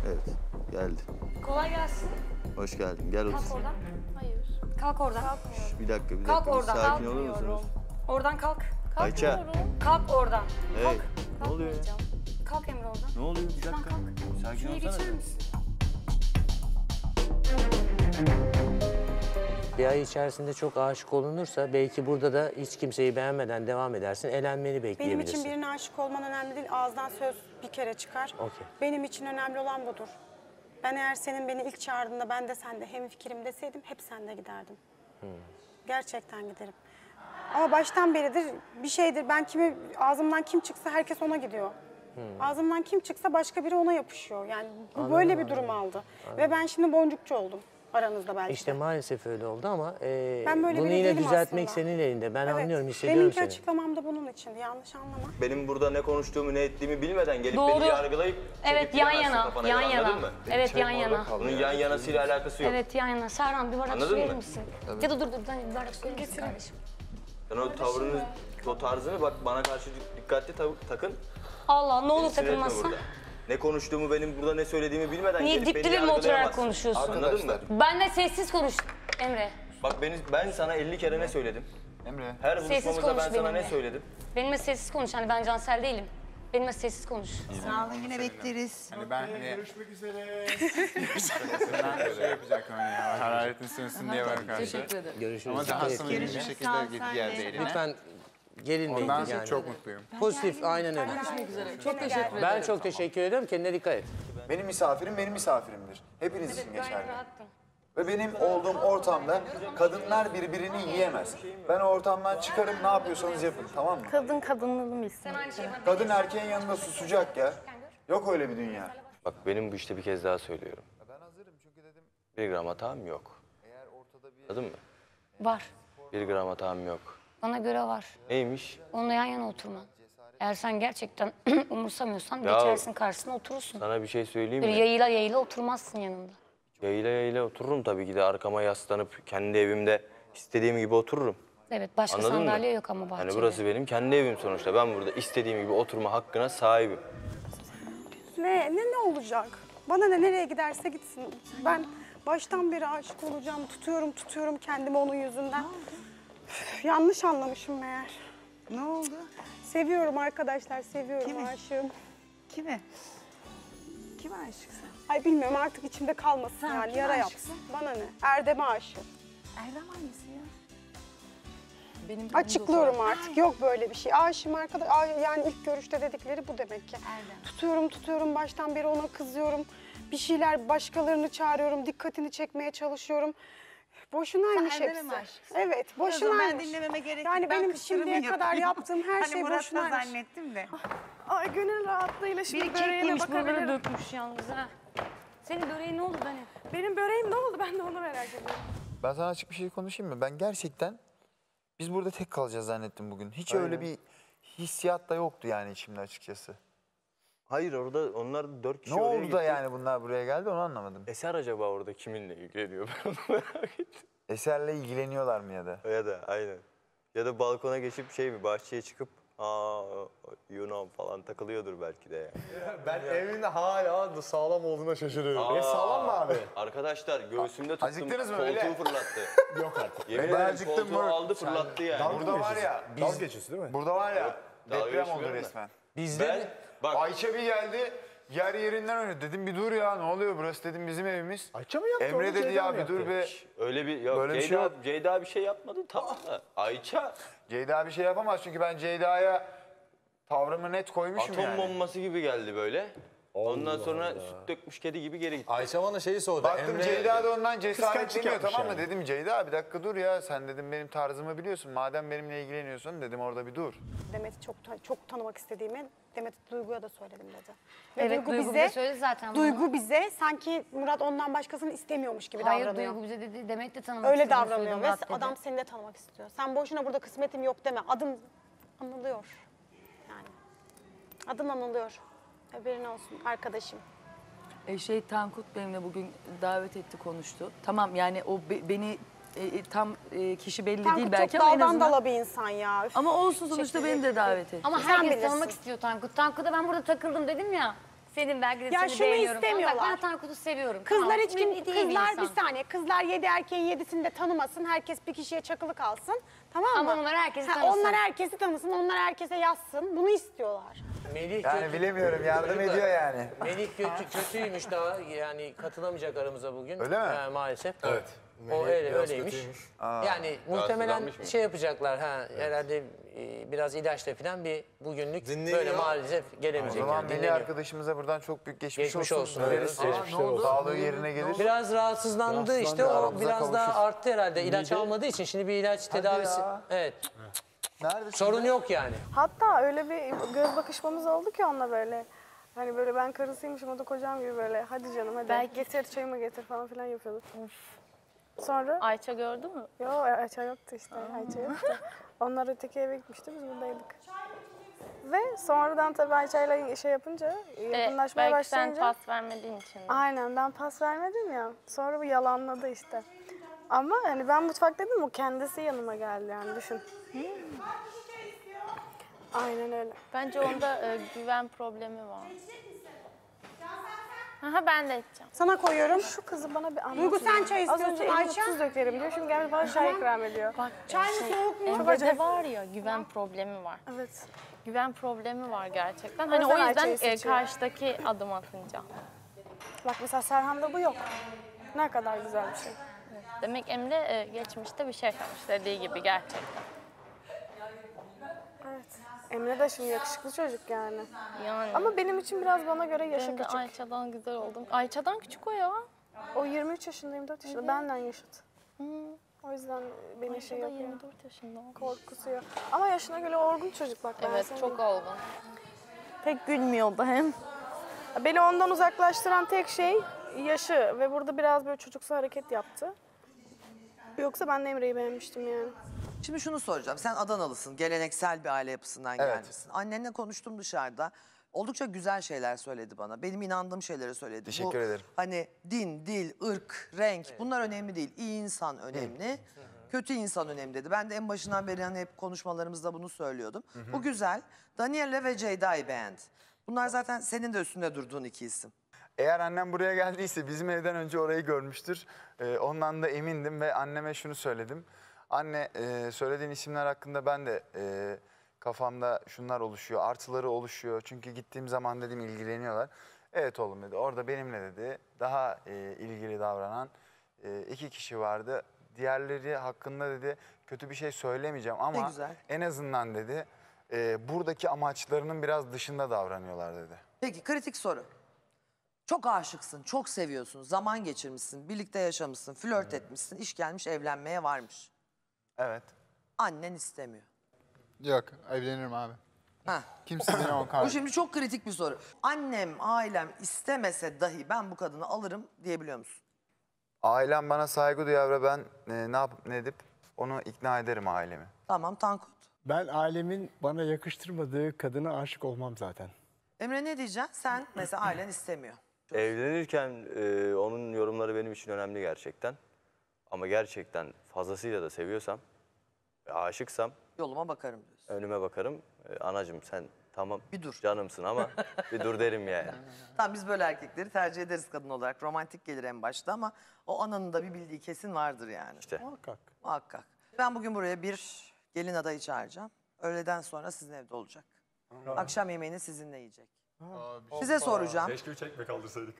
Evet, geldi. Kolay gelsin. Hoş geldin. Gel otur. Kalk oradan. Hayır. Kalk oradan. Şş, bir dakika, bir Kalk dakika. Bir oradan, sakin olur musunuz? Oradan kalk. Ayça. Kalk oradan. Hey, ne oluyor ya? Kalk Emre oradan. Ne oluyor? Bir Şuradan dakika. kalk. Sakin Şuraya olsana. geçer misin? Bir ay içerisinde çok aşık olunursa belki burada da hiç kimseyi beğenmeden devam edersin. Elenmeni Benim bekleyebilirsin. için birine aşık olman önemli değil. Ağızdan söz bir kere çıkar. Okey. Benim için önemli olan budur. Ben eğer senin beni ilk çağırdığında ben de sende hemfikirim deseydim hep sende giderdim. Gerçekten giderim. Ama baştan beridir bir şeydir. Ben ağzımdan kim çıksa herkes ona gidiyor. Ağzımdan kim çıksa başka biri ona yapışıyor. Yani bu böyle bir durum aldı. Ve ben şimdi boncukçu oldum aranızda belki. İşte maalesef öyle oldu ama Ben böyle bunu biri yine değilim düzeltmek aslında. senin elinde. Ben Evet, anlıyorum, hissediyorum Deminki seni. açıklamam da bunun için. Yanlış anlama. Benim burada ne konuştuğumu, ne ettiğimi bilmeden gelip Doğru. beni yargılayıp Evet, çekip yan gidemezsin yana. kafana Yan göre, yana. anladın mı? Evet, yan yana. Bunun yan yanasıyla alakası yok. Evet, yan yana. Serhan bir bardak Anladın su verir mı? misin? Ya da dur, bir bardak su verir misin kardeşim? Sen o tavrını, o tarzını bak bana karşı dikkatli takın. Allah, ne olur Beni sinir etme takılmazsan. burada. Ne konuştuğumu, benim burada ne söylediğimi bilmeden Niye gelip dip beni dibe mi oturarak yargılayamazsın. konuşuyorsun? Anladın mı? Ben de sessiz konuş Emre. Bak ben sana 50 kere ne söyledim? Emre. Her Sessiz buluşmamızda ben konuş sana ne benimle. söyledim? Benimle sessiz konuş. Hani ben Cansel değilim. Benimle sessiz konuş. Sağ olun, yine bekleriz. Hani ben görüşmek üzere. Şey yapacaktım hani ya, hararetin sönsün diye bana karşı. Teşekkür ederim. Görüşürüz. Ama daha Dikkat et samimi bir kendine. şekilde Sağ ol, git sen geldi de. elime. Lütfen gerilmeyin Ondan sonra yani. çok mutluyum. Pozitif, aynen öyle. Görüşmek üzere. Çok teşekkür ederim. Ben çok teşekkür ederim. Kendine dikkat et. Benim misafirim benim misafirimdir. Hepiniz için Gayet geçerli. rahattım. Ve benim olduğum ortamda kadınlar birbirini yiyemez. Ben o ortamdan çıkarım, ne yapıyorsanız yapın, tamam mı? Kadın kadınlığını bilsin. Sen aynı şeyi bana Kadın erkeğin yanında susacak ya. Yok öyle bir dünya. Bak benim bu işte bir kez daha söylüyorum. Ben hazırım çünkü dedim Bir gram hatam yok. eğer ortada bir... Anladın mı? Var. Bir gram hatam yok. Bana göre var. Neymiş? Onunla yan yana oturman. Eğer sen gerçekten umursamıyorsan Ya- geçersin karşısına oturursun. Sana bir şey söyleyeyim Böyle mi? yayıla yayıla oturmazsın yanında. Yayla yayla otururum tabii ki de arkama yaslanıp kendi evimde istediğim gibi otururum. Evet, başka Anladın mı? sandalye yok ama bahçede. Hani burası benim kendi evim sonuçta. Ben burada istediğim gibi oturma hakkına sahibim. Ne olacak? Bana ne, nereye giderse gitsin. Ben baştan beri aşık olacağım. Tutuyorum kendimi onun yüzünden. Üf, yanlış anlamışım meğer. Ne oldu? Seviyorum arkadaşlar, seviyorum, Kimi? aşığım. Kime? Kime aşıksın? Ay bilmiyorum artık içimde kalmasın Sen yani, kime yara aşıksın? yapsın. Bana ne? Erdem'e aşığım. Erdem hangisi ya? Benim de Açıklıyorum artık, yok böyle bir şey. Aşığım arkadaş, yani ilk görüşte dedikleri bu demek ki. Erdem. Tutuyorum, baştan beri ona kızıyorum. Bir şeyler, başkalarını çağırıyorum, dikkatini çekmeye çalışıyorum. Boşunaymış Sen Erdem'e hepsi. mi aşıksın? Evet, O zaman boşunaymış. ben dinlememe gerek Yani yok. Ben benim kısırımı şimdiye kadar yapayım. yaptığım her Hani şey Murat da boşunaymış. zannettim de. Ay gönül rahatlığıyla şimdi Bir kek böreğine yemiş buralara bakabilirim. dökmüş yalnız ha. Senin böreğin ne oldu Dani? Benim böreğim ne oldu? Ben de onu merak ediyorum. Ben sana açık bir şey konuşayım mı? Ben gerçekten biz burada tek kalacağız zannettim bugün. Hiç öyle bir hissiyat da yoktu yani içimde açıkçası. Hayır orada onlar 4 kişi Ne oraya oldu gitti. da yani bunlar buraya geldi onu anlamadım. Eser acaba orada kiminle ilgileniyor ben onu merak ettim. Eser'le ilgileniyorlar mı ya da? Ya da aynen. Ya da balkona geçip bahçeye çıkıp Yunan falan takılıyordur belki de yani. Ben evimde hala da sağlam olduğuna şaşırıyorum. Sağlam mı abi? Arkadaşlar göğsümde tuttum, Acıktınız mı koltuğu öyle? fırlattı. Yok artık. Yemin Ben ederim acıktım koltuğu mı? aldı fırlattı yani. Burada var ya, Dalga geçiyorsun değil mi? burada var ya dalga deprem oldu geçmiyorum da. resmen. Bizde Ben bak Ayça bir geldi, yer yerinden oynadı. Dedim bir dur ya, ne oluyor burası dedim bizim evimiz. Ayça mı yaptı? Emre onu, dedi Ceyda ya mı bir dur yaptı? be. öyle bir yok Böyle bir şey Ceyda, yok. Ceyda bir şey yapmadı tamam da Ayça Ceyda bir şey yapamaz çünkü ben Ceyda'ya tavrımı net koymuşum atom yani. bombası gibi geldi böyle. Ondan sonra süt dökmüş kedi gibi geri gitti. Ayça bana şeyi sordu. Baktım Ceyda da ondan cesaretleniyor kıskançlık tamam mı? yapmış Dedim Ceyda bir dakika dur ya sen dedim benim tarzımı biliyorsun. Madem benimle ilgileniyorsun dedim orada bir dur. Demet'i çok tanımak istediğimi Demet Duygu'ya da söyledim dedi. Ve Evet, Duygu bize söyledi zaten bunu. Duygu bize sanki Murat ondan başkasını istemiyormuş gibi Hayır, davranıyor. Duygu bize dedi. Demek de tanımak Öyle istediğini davranıyor söyledi ve Murat dedi. adam seni de tanımak istiyor. Sen boşuna burada kısmetim yok deme. Adım anılıyor. Yani adın anılıyor. Haberin olsun arkadaşım. Tankut benimle bugün davet etti, konuştu. Tamam yani o beni tam kişi belli değil Tankut belki çok ama en daldan azından... dala bir insan ya. Üf. Ama olsun sonuçta beni de davet etti. Ama Sen herkes bilirsin. tanımak istiyor Tankut. Tankut'a ben burada takıldım dedim ya. Senin belki de Ya seni şunu beğeniyorum. Ama istemiyorlar. bak ben Tankut'u seviyorum. Kızlar Tamam, hiç kim, iyi bir kızlar bir insan. saniye. Kızlar 7 erkeğin 7'sini de tanımasın. Herkes bir kişiye çakılı kalsın. Tamam mı? Ama onlar herkesi tanısın. Onlar herkesi tanısın, onlar herkese yazsın. Bunu istiyorlar. Melih Yani kötü, bilemiyorum yardım ediyor yani. Melih kötüymüş daha yani katılamayacak aramıza bugün. Öyle mi? Maalesef. Evet. O öyleymiş. Yani muhtemelen Rahatsızlanmış mı? şey yapacaklar herhalde biraz ilaçla falan bir bugünlük Dinleniyor. böyle maalesef O gelemeyecek. zaman yani, Melih dinleniyor. arkadaşımıza buradan çok büyük geçmiş, Geçmiş olsun. olsun. Dileriz. Evet, Geçmiş olsun. Sağlığı yerine gelir. Biraz rahatsızlandı işte o aramıza biraz daha kavuşur. arttı herhalde ilaç almadığı için şimdi bir ilaç tedavisi. ya. Evet. Nerede Sorun şimdi? yok yani. Hatta öyle bir göz bakışmamız oldu ki onunla böyle. Hani böyle ben karısıymışım o da kocam gibi böyle. Hadi canım hadi getir çayımı getir falan filan yapıyordu. Sonra Ayça gördü mü? Ayça yoktu işte. Ayça yoktu. Onlar öteki eve gitmişti biz buradaydık. Ve sonradan tabii Ayça'yla şey yapınca yakınlaşmaya Belki sen başlayınca. pas vermediğin için. Aynen ben pas vermedim ya. Sonra bu yalanladı işte. Ama hani ben mutfaktaydım o kendisi yanıma geldi yani düşün. Aynen öyle. Bence onda güven problemi var. Aha ben de içeceğim. Sana koyuyorum. Şu kızı bana bir anlatın. Duygu sen çay Az istiyorsun önce eline Ayça. tuz dökerim diyor. Şimdi gelmiş bana çay ikram ediyor. Bak Çay mı soğuk mu? Emre'de var ya güven problemi var. Evet. Güven problemi var gerçekten. O Hani o yüzden Ayça'yı yüzden seçiyor. karşıdaki adım atınca. Bak mesela Serhan'da bu yok. Ne kadar güzel bir şey. Demek Emre geçmişte bir şey yaşamış dediği gibi gerçekten. Evet. Emre de şimdi yakışıklı çocuk yani. Yani Ama benim için biraz bana göre yaşı benim de küçük. Ayça'dan güzel oldum. Ayça'dan küçük o ya. O 23 yaşında, 24 yaşında. Benden yaşıt. O yüzden beni Ayça şey da yapıyor. 24 yaşında. Korkutuyor. Ama yaşına göre olgun çocuk bak. ben Evet sana çok diyeyim. olgun. Pek gülmüyordu hem. Beni ondan uzaklaştıran tek şey yaşı ve burada biraz böyle çocuksu hareket yaptı. Yoksa ben de Emre'yi beğenmiştim yani. Şimdi şunu soracağım. Sen Adanalısın. Geleneksel bir aile yapısından Evet. gelmişsin. Annenle konuştum dışarıda. Oldukça güzel şeyler söyledi bana. Benim inandığım şeyleri söyledi. Teşekkür ederim. Hani din, dil, ırk, renk bunlar önemli değil. İyi insan önemli. Kötü insan önemli dedi. Ben de en başından beri hani hep konuşmalarımızda bunu söylüyordum. Bu güzel. Danielle ve Ceyda'yı beğendi. Bunlar zaten senin de üstünde durduğun iki isim. Eğer annem buraya geldiyse bizim evden önce orayı görmüştür. Ondan da emindim ve anneme şunu söyledim. Anne söylediğin isimler hakkında ben de kafamda şunlar oluşuyor, artıları oluşuyor. Çünkü gittiğim zaman dedim ilgileniyorlar. Evet oğlum dedi orada benimle dedi daha ilgili davranan iki kişi vardı. Diğerleri hakkında dedi kötü bir şey söylemeyeceğim Ne ama güzel. en azından dedi buradaki amaçlarının biraz dışında davranıyorlar dedi. Peki kritik soru. Çok aşıksın, çok seviyorsun, zaman geçirmişsin, birlikte yaşamışsın, flört etmişsin, iş gelmiş evlenmeye varmış. Evet. Annen istemiyor. Yok, evlenirim abi. Heh. Kimse beni on Bu kaldı. şimdi çok kritik bir soru. Annem, ailem istemese dahi ben bu kadını alırım diyebiliyor musun? Ailem bana saygı duyar ve ben ne yapıp ne edip onu ikna ederim ailemi. Tamam Tankut. Ben ailemin bana yakıştırmadığı kadına aşık olmam zaten. Emre ne diyeceksin? Sen mesela ailen istemiyor. Evlenirken onun yorumları benim için önemli gerçekten. Ama gerçekten fazlasıyla da seviyorsam, ve aşıksam Yoluma bakarım diyorsun. önüme bakarım. Anacığım sen tamam Bir dur. canımsın ama bir dur derim yani. Tamam biz böyle erkekleri tercih ederiz kadın olarak. Romantik gelir en başta ama o ananın da bir bildiği kesin vardır yani. İşte Muhakkak. Muhakkak. Ben bugün buraya bir gelin adayı çağıracağım. Öğleden sonra sizin evde olacak. Akşam yemeğini sizinle yiyecek. Size soracağım. Keşke 3 ekmek kaldırsaydık.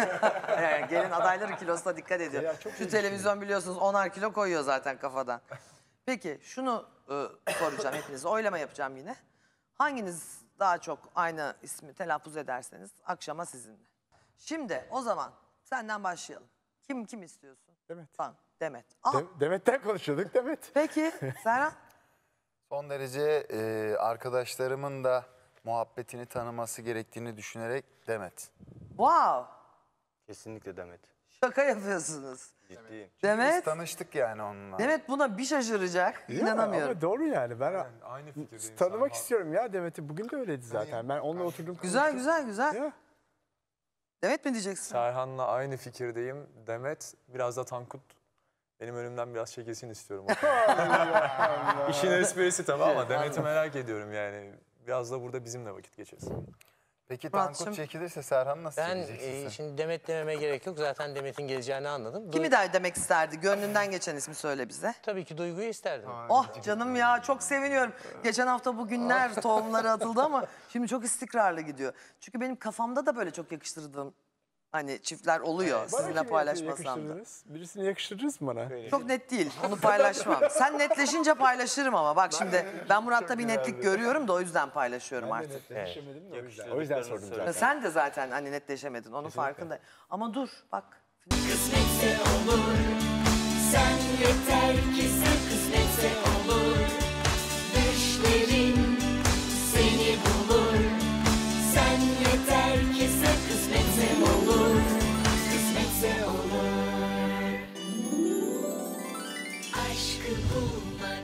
Yani gelin adayları kilosuna dikkat ediyor. Şu televizyon biliyorsunuz 10'ar kilo koyuyor zaten kafadan. Peki şunu soracağım hepinize. Oylama yapacağım yine. Hanginiz daha çok aynı ismi telaffuz ederseniz akşama sizinle. Şimdi o zaman senden başlayalım. Kim istiyorsun? Demet. Tamam Demet. Aa, Demet'ten konuşuyorduk Demet. peki Serhan? Son derece arkadaşlarımın da muhabbetini tanıması gerektiğini düşünerek Demet. Wow. kesinlikle Demet. Şaka yapıyorsunuz. Ciddiyim. Biz Demet. tanıştık yani onunla. Demet buna bir şaşıracak. Ya, İnanamıyorum. ama doğru yani. Ben Aynı fikirdeyim. tanımak istiyorum ya Demet'i. Bugün de öyleydi zaten. Ben onunla oturdum. Güzel konuştum. güzel güzel. Ya. Demet mi diyeceksin? Serhan'la aynı fikirdeyim. Demet, biraz da Tankut. Benim önümden biraz çekilsin istiyorum. İşin esprisi tabii ama Demet'i merak ediyorum yani. Biraz da burada bizimle vakit geçirsin. Peki Muratçım. Tankut çekilirse Serhan'ı nasıl Ben çekeceksin sen? şimdi Demet dememe gerek yok. Zaten Demet'in geleceğini anladım. Kimi der demek isterdi? Gönlünden geçen ismi söyle bize. Tabii ki Duygu'yu isterdim. Oh canım ya çok seviniyorum. Geçen hafta bugünler tohumları atıldı ama şimdi çok istikrarlı gidiyor. Çünkü benim kafamda da böyle çok yakıştırdığım hani çiftler oluyor sizinle paylaşmasam da. Birisini yakıştırırız mı bana? Çok net değil onu paylaşmam. Sen netleşince paylaşırım ama bak şimdi ben Murat'ta bir netlik görüyorum da o yüzden paylaşıyorum artık. Netleşemedim de o yüzden sordum zaten. Sen de zaten hani netleşemedin onun farkındayım. Ama dur bak. Kısmetse olur, sen yeter ki sen kısmetse olur.